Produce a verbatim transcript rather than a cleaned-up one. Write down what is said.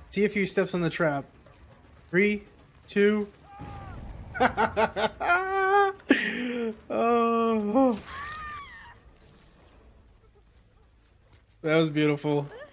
See if he steps on the trap. Three, two. Oh, that was beautiful.